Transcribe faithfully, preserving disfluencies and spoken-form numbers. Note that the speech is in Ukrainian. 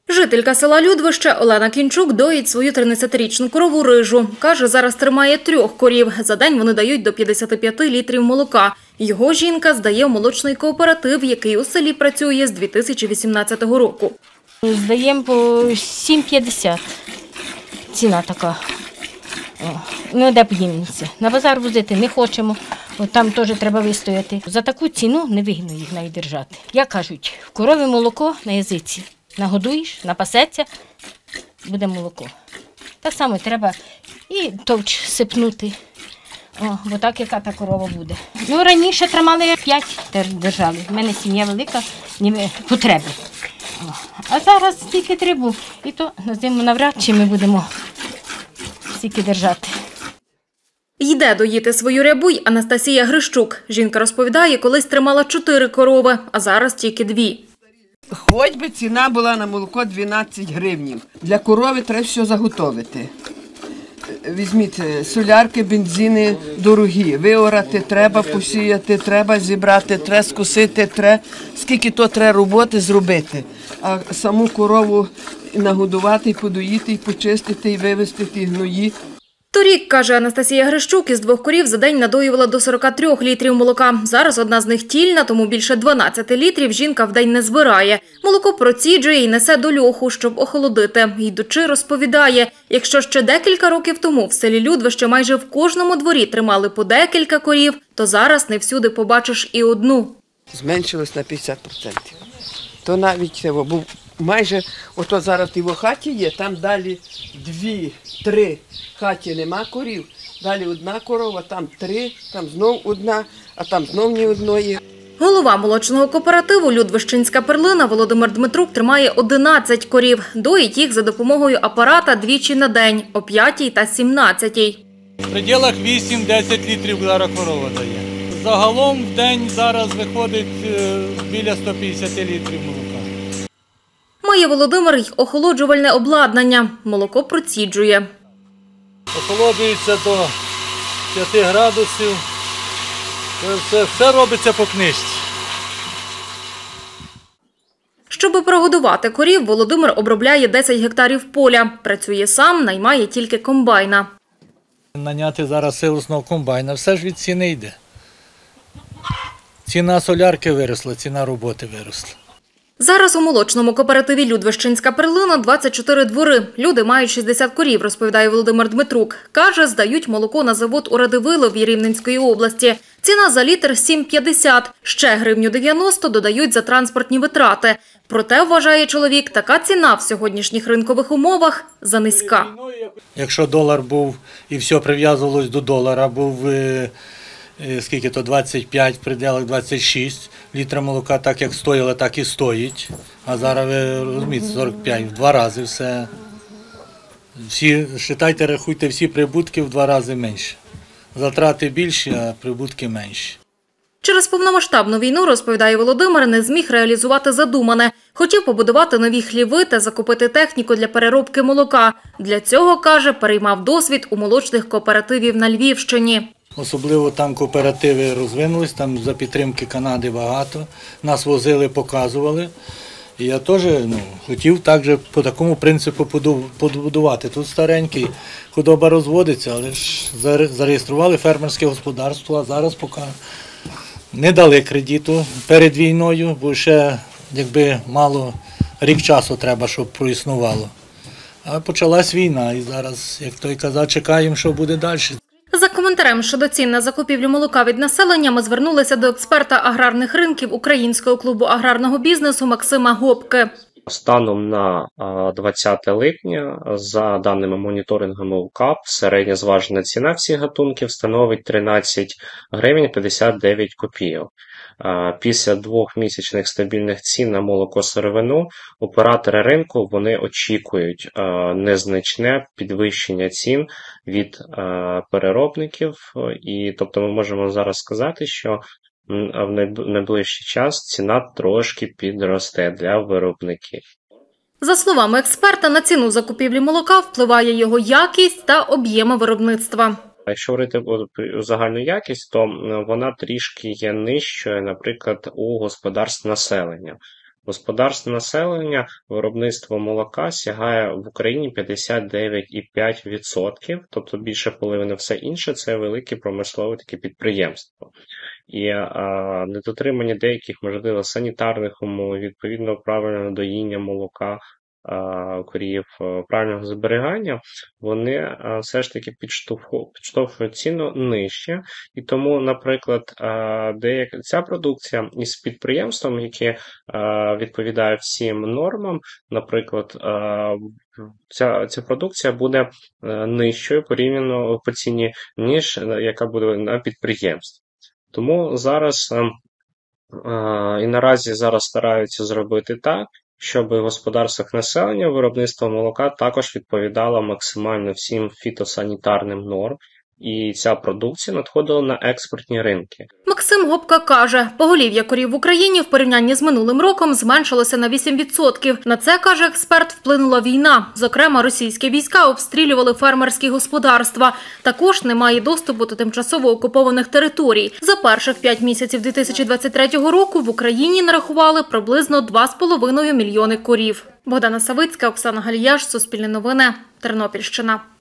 Жителька села Людвище Олена Кінчук доїть свою тринадцятирічну корову Рижу. Каже, зараз тримає трьох корів. За день вони дають до п'ятдесят п'ять літрів молока. Його жінка здає в молочний кооператив, який у селі працює з дві тисячі вісімнадцятого року. Здаємо по сім п'ятдесят. Ціна така. Ну, де подінемося? На базар возити не хочемо, там теж треба вистояти. За таку ціну невигідно їх навіть держати. Як кажуть, в корові молоко на язиці. Нагодуєш, напасеться, буде молоко. Так само треба і товч сипнути, О, бо так яка та корова буде. Ну, раніше тримали п'ять держали. У мене сім'я велика, ніби потреби. О, а зараз тільки три був. І то на зиму навряд чи ми будемо стільки держати. Йде доїти свою рябу й Анастасія Грищук. Жінка розповідає, колись тримала чотири корови, а зараз тільки дві. Хоч би ціна була на молоко дванадцять гривень. Для корови треба все заготовити. Візьміть солярки, бензини дорогі. Виорати треба, посіяти треба, зібрати треба, скосити треба. Скільки то треба роботи зробити. А саму корову нагодувати, і подоїти, і почистити, і вивезти ті гної. Торік, каже Анастасія Грищук, із двох корів за день надоювала до сорока трьох літрів молока. Зараз одна з них тільна, тому більше дванадцяти літрів жінка в день не збирає. Молоко проціджує і несе до льоху, щоб охолодити. Йдучи, розповідає, якщо ще декілька років тому в селі Людвище майже в кожному дворі тримали по декілька корів, то зараз не всюди побачиш і одну. Зменшилось на п'ятдесят відсотків. То навіть був майже, ото зараз в його хаті є, там далі дві, три хаті нема корів, далі одна корова, там три, там знов одна, а там знов ні одної. Голова молочного кооперативу «Людвищенська перлина» Володимир Дмитрук тримає одинадцять корів. Доїть їх за допомогою апарата двічі на день – о п'ятій та сімнадцятій. В пределах вісім-десять літрів зараз корова дає. Загалом в день зараз виходить біля ста п'ятдесяти літрів молока. Має Володимир й охолоджувальне обладнання. Молоко проціджує. Охолоджується до п'яти градусів. Все, все робиться по книжці. Щоби прогодувати корів, Володимир обробляє десять гектарів поля. Працює сам, наймає тільки комбайна. Наняти зараз силосного комбайна, все ж від ціни йде. Ціна солярки виросла, ціна роботи виросла. Зараз у молочному кооперативі «Людвищенська перлина» двадцять чотири двори. Люди мають шістдесят корів, розповідає Володимир Дмитрук. Каже, здають молоко на завод у Радивилові Рівненської області. Ціна за літр – сім п'ятдесят. Ще гривню дев'яносто додають за транспортні витрати. Проте, вважає чоловік, така ціна в сьогоднішніх ринкових умовах занизька. Якщо долар був і все прив'язувалось до долара, був скільки то двадцять п'ять, в пределах двадцять шість літра молока, так як стояло, так і стоїть. А зараз, ви розумієте, сорок п'ять, в два рази все. Всі, вважайте, рахуйте, всі прибутки в два рази менше. Затрати більші, а прибутки менші. Через повномасштабну війну, розповідає Володимир, не зміг реалізувати задумане. Хотів побудувати нові хліви та закупити техніку для переробки молока. Для цього, каже, переймав досвід у молочних кооперативів на Львівщині. Особливо там кооперативи розвинулись, там за підтримки Канади багато. Нас возили, показували. І я теж ну, хотів так же по такому принципу побудувати. Тут старенький, худоба розводиться, але ж зареєстрували фермерське господарство, а зараз поки не дали кредиту перед війною, бо ще якби мало рік часу треба, щоб проіснувало. А почалась війна і зараз, як той казав, чекаємо, що буде далі. За коментарем щодо цін на закупівлю молока від населення ми звернулися до експерта аграрних ринків Українського клубу аграрного бізнесу Максима Гопки. Станом на двадцяте липня, за даними моніторингу МОВКАП, середня зважена ціна всіх гатунків становить тринадцять гривень п'ятдесят дев'ять копійок. Після двохмісячних стабільних цін на молоко-сировину оператори ринку вони очікують незначне підвищення цін від переробників. І, тобто ми можемо зараз сказати, що в найближчий час ціна трошки підросте для виробників. За словами експерта, на ціну закупівлі молока впливає його якість та об'єми виробництва. Якщо говорити про загальну якість, то вона трішки є нижчою, наприклад, у господарств населення. Господарство населення, виробництво молока сягає в Україні п'ятдесят дев'ять цілих п'ять десятих відсотка, тобто більше половини. Все інше – це великі промислові такі підприємства. І а, недотримання деяких, можливо, санітарних умов, відповідно правильного доїння молока, а, корів, правильного зберігання, вони а, все ж таки підштовхують, підштовхують ціну нижче. І тому, наприклад, а, деяка ця продукція із підприємством, яке а, відповідає всім нормам, наприклад, а, ця, ця продукція буде а, нижчою порівняно по ціні, ніж яка буде на підприємстві. Тому зараз а, і наразі зараз стараються зробити так, щоб в господарствах населення виробництво молока також відповідало максимально всім фітосанітарним нормам, і ця продукція надходила на експортні ринки. Максим Гопка каже, поголів'я корів в Україні в порівнянні з минулим роком зменшилося на вісім відсотків. На це, каже експерт, вплинула війна. Зокрема, російські війська обстрілювали фермерські господарства. Також немає доступу до тимчасово окупованих територій. За перших п'ять місяців дві тисячі двадцять третього року в Україні нарахували приблизно два з половиною мільйони корів. Богдана Савицька, Оксана Галіяш, Суспільне новини, Тернопільщина.